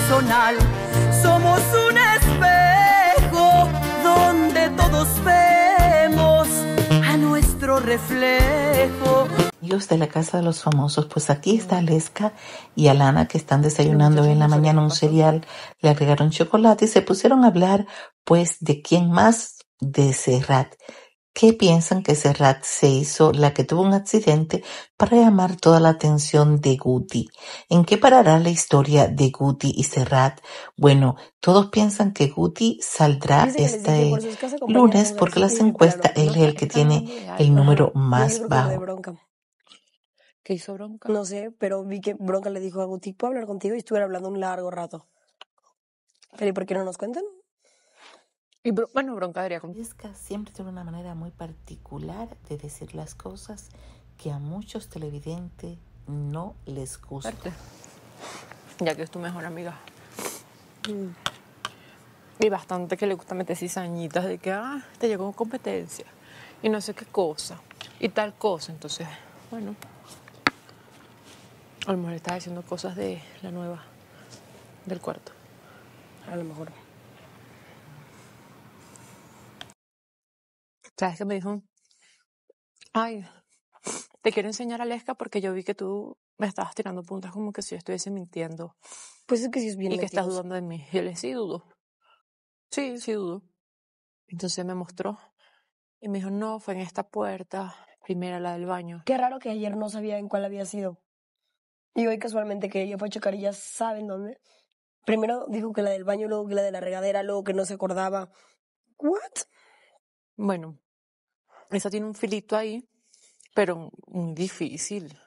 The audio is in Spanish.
personal. Somos un espejo donde todos vemos a nuestro reflejo. Amigos de la Casa de los Famosos, pues aquí está Aleska y Alana, que están desayunando en la mañana un cereal, le agregaron chocolate y se pusieron a hablar pues de quién más, de Serrat. ¿Qué piensan que Serrat se hizo la que tuvo un accidente para llamar toda la atención de Guti? ¿En qué parará la historia de Guti y Serrat? Bueno, todos piensan que Guti saldrá este lunes porque las encuestas él es el que tiene el número más bajo. ¿Qué hizo Bronca? No sé, pero vi que Bronca le dijo a Guti, ¿puedo hablar contigo? Y estuvieron hablando un largo rato. Pero ¿y por qué no nos cuentan? Y bueno, Bronca debería contar. Aleska siempre tiene una manera muy particular de decir las cosas que a muchos televidentes no les gusta. Ya que es tu mejor amiga. Y bastante que le gusta meter cizañitas de que, te llegó competencia. Y no sé qué cosa. Y tal cosa. Entonces, bueno. A lo mejor está diciendo cosas de la nueva, del cuarto. A lo mejor. ¿Sabes qué me dijo? Ay, te quiero enseñar a Aleska porque yo vi que tú me estabas tirando puntas como que si yo estuviese mintiendo. Pues es que sí es bien y que estás mentiroso. dudando de mí. Y yo le dije, sí, dudo. Sí, sí dudo. Entonces me mostró y me dijo, no, fue en esta puerta, primera la del baño. Qué raro que ayer no sabía en cuál había sido. Y hoy casualmente que ella fue a checar y ya saben dónde. Primero dijo que la del baño, luego que la de la regadera, luego que no se acordaba. ¿What? Bueno, esa tiene un filito ahí, pero muy difícil.